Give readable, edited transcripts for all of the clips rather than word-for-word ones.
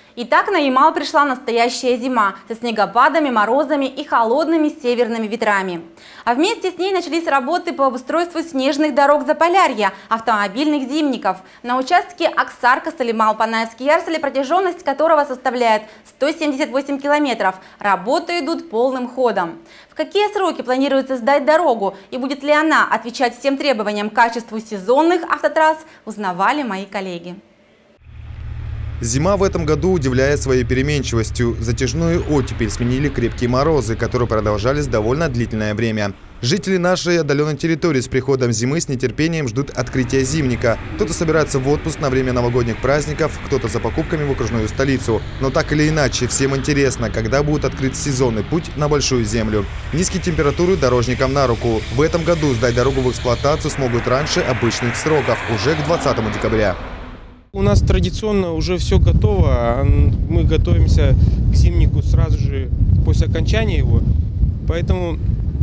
Итак, на Ямал пришла настоящая зима со снегопадами, морозами и холодными северными ветрами. А вместе с ней начались работы по обустройству снежных дорог Заполярья, автомобильных зимников. На участке Аксарка-Салимал-Панайский-Ярсали, протяженность которого составляет 178 километров, работы идут полным ходом. В какие сроки планируется сдать дорогу и будет ли она отвечать всем требованиям к качеству сезонных автотрасс, узнавали мои коллеги. Зима в этом году удивляет своей переменчивостью. Затяжную оттепель сменили крепкие морозы, которые продолжались довольно длительное время. Жители нашей отдаленной территории с приходом зимы с нетерпением ждут открытия зимника. Кто-то собирается в отпуск на время новогодних праздников, кто-то за покупками в окружную столицу. Но так или иначе, всем интересно, когда будет открыт сезонный путь на Большую Землю. Низкие температуры дорожникам на руку. В этом году сдать дорогу в эксплуатацию смогут раньше обычных сроков, уже к 20 декабря. У нас традиционно уже все готово, мы готовимся к зимнику сразу же после окончания его, поэтому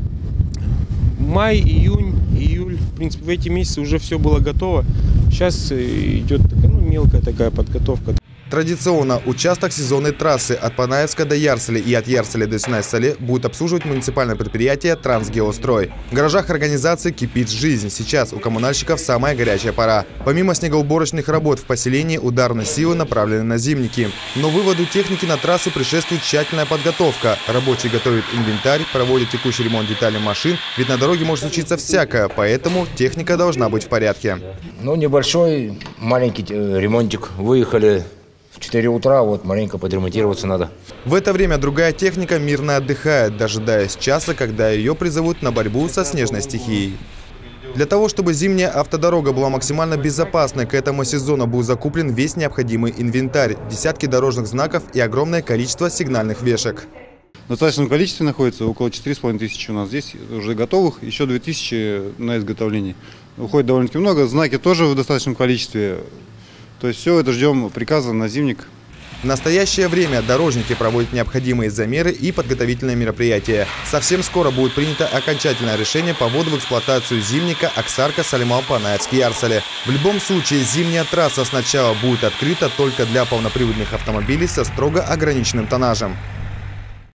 май, июнь, июль, в принципе, в эти месяцы уже все было готово. Сейчас идет мелкая такая подготовка. Традиционно участок сезонной трассы от Панаевска до Ярсали и от Ярсали до Синай-Сали будет обслуживать муниципальное предприятие «Трансгеострой». В гаражах организации кипит жизнь. Сейчас у коммунальщиков самая горячая пора. Помимо снегоуборочных работ в поселении, ударные силы направлены на зимники. Но выводу техники на трассу предшествует тщательная подготовка. Рабочие готовят инвентарь, проводят текущий ремонт деталей машин. Ведь на дороге может случиться всякое, поэтому техника должна быть в порядке. Небольшой, маленький ремонтик. Выехали в 4 утра, вот маленько подремонтироваться надо. В это время другая техника мирно отдыхает, дожидаясь часа, когда ее призовут на борьбу со снежной стихией. Для того, чтобы зимняя автодорога была максимально безопасной, к этому сезону был закуплен весь необходимый инвентарь, десятки дорожных знаков и огромное количество сигнальных вешек. В достаточном количестве находится около 4500 у нас здесь уже готовых, еще 2000 на изготовлении. Уходит довольно-таки много, знаки тоже в достаточном количестве. То есть все это ждем приказа на зимник. В настоящее время дорожники проводят необходимые замеры и подготовительные мероприятия. Совсем скоро будет принято окончательное решение по вводу в эксплуатацию зимника Аксарка-Салимал-Панайский-Ярсали. В любом случае, зимняя трасса сначала будет открыта только для полноприводных автомобилей со строго ограниченным тоннажем.